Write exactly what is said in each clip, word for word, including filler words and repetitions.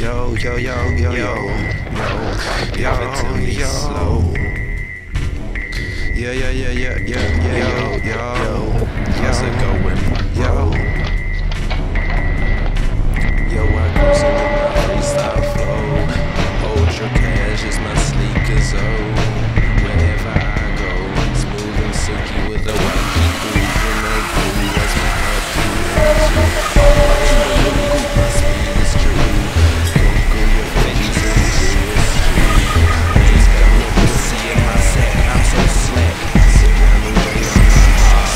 Yo, yo, yo, yo, yo, yo, give it to me slow. Yeah, yeah, yeah, yeah, yeah, yeah, yo, yo, how's it going, yo? Yo, I cruising with my freestyle flow. Hold your cash as my sneakers, oh. Wherever I go, smooth and silky with a wacky groove and a groove as my heart beats. My speed is true. Go your face and do it street. Just got no pussy in my set. I'm so slack. Sit down and wait on my heart.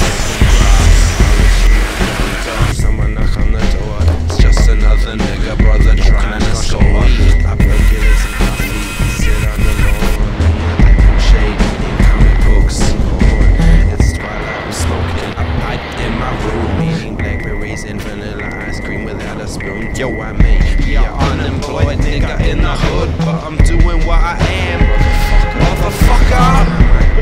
Someone knock on the door. It's just another nigga brother trying to score. I broke it as a coffee. Sit on the lawn and let shade in comic books. It's twilight, I'm smoking a pipe in my room, eating blackberries and vanilla ice cream without a spoon. Yo, I may be an unemployed nigga in the hood, but I'm doing what I am, motherfucker.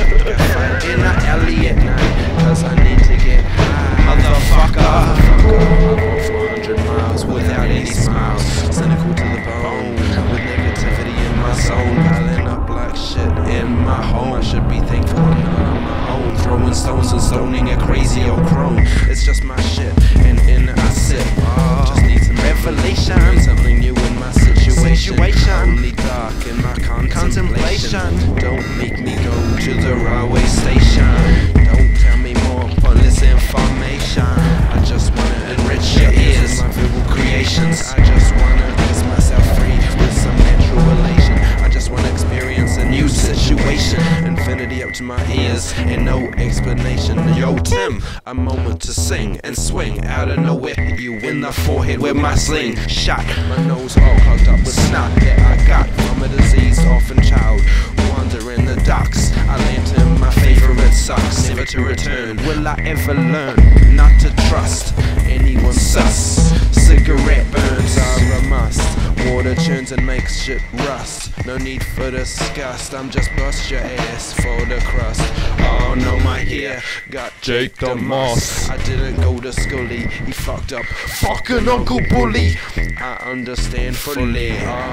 In the alley at night, cause I need to get high, motherfucker. I go four hundred miles without any smiles, cynical to the bone, with negativity in my zone, piling up like shit in my home. I should be thankful I'm not on my own, throwing stones and stoning a crazy old crone. It's just my shit, and in it I sit. Oh, just need some revelation, something new in my situation. situation. Only dark in my contemplation. contemplation. Don't make me go to the railway station. Don't tell me more pointless information. I just wanna enrich your ears, my verbal creations. I just wanna ease myself free with some natural relation. I just wanna experience a new situation. Infinity up to my ears and no explanation. Yo, Tim, a moment to sing and swing out of nowhere. Hit you in the forehead with my sling shot. My nose all clogged up with snot that I got from a diseased orphan child. Wander in the docks. I land in my favorite socks, never to return. Will I ever learn not to trust anyone sus? Cigarette burns are a must. Water churns and makes shit rust. No need for disgust. I'm just bust your ass for the crust. Oh no, my hair got Jake the Moss. I didn't go to schoolie. He fucked up. Fucking Uncle Bully. I understand fully.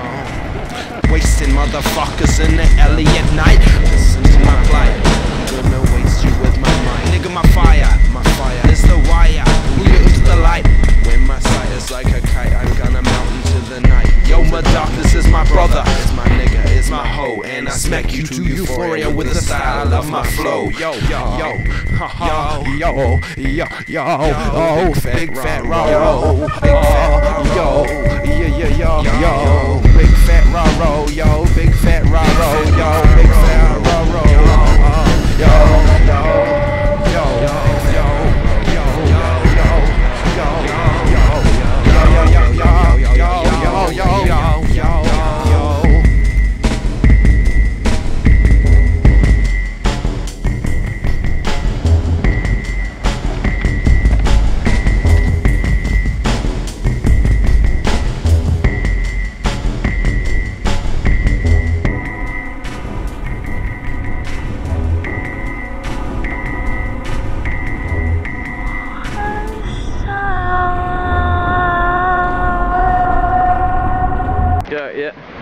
Oh, wasting motherfuckers in the alley at night. Listen to my plight. I'm gonna waste you with my mind. Nigga, my fire, my fire is the wire. We look to the light. When my sight is like a kite, I'm gonna mount into the night. Yo, my darkness is my brother, it's my nigga, it's my hoe, and I smack you to euphoria with the style. I love my flow. Yo, yo, yo, yo, yo, yo, yo, oh, big fat Raro, big fat yo, yeah, yeah, yo, yo, big fat Raro, yo, big fat Raro, yo, big fat Raro, yo, yo, yo. Yeah, yeah.